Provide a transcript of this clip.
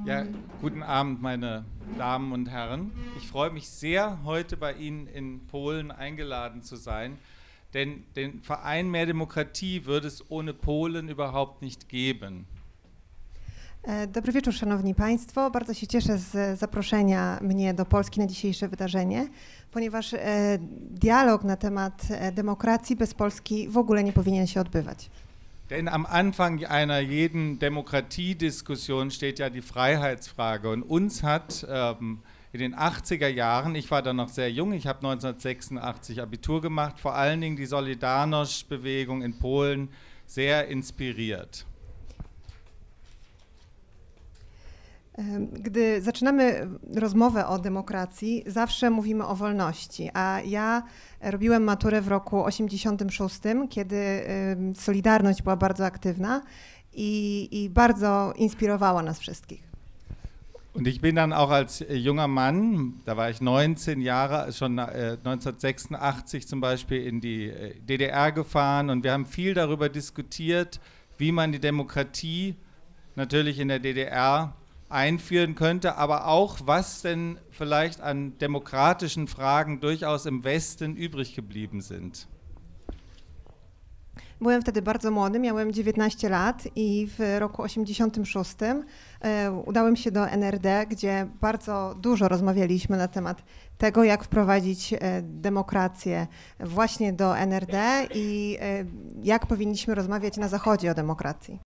Ja, guten Abend, meine Damen und Herren. Ich freue mich sehr, heute bei Ihnen in Polen eingeladen zu sein, denn den Verein Mehr Demokratie würde es ohne Polen überhaupt nicht geben. Dobry wieczór, Szanowni Państwo. Bardzo się cieszę z zaproszenia mnie do Polski na dzisiejsze wydarzenie, ponieważ dialog na temat demokracji bez Polski w ogóle nie powinien się odbywać. Denn am Anfang einer jeden Demokratiediskussion steht ja die Freiheitsfrage. Und uns hat in den 80er Jahren, ich war da noch sehr jung, ich habe 1986 Abitur gemacht, vor allen Dingen die Solidarność-Bewegung in Polen sehr inspiriert. Gdy zaczynamy rozmowę o demokracji, zawsze mówimy o wolności, a ja robiłem maturę w roku 86, kiedy Solidarność była bardzo aktywna i bardzo inspirowała nas wszystkich. Und ich bin dann auch als junger Mann, da war ich 19 Jahre, schon 1986 zum Beispiel in die DDR gefahren und wir haben viel darüber diskutiert, wie man die Demokratie natürlich in der DDR einführen könnte, aber auch, was denn vielleicht an demokratischen Fragen durchaus im Westen übrig geblieben sind. Byłem wtedy bardzo młody, miałem 19 lat i w roku 86 udałem się do NRD, gdzie bardzo dużo rozmawialiśmy na temat tego, jak wprowadzić demokrację właśnie do NRD i jak powinniśmy rozmawiać na Zachodzie o demokracji.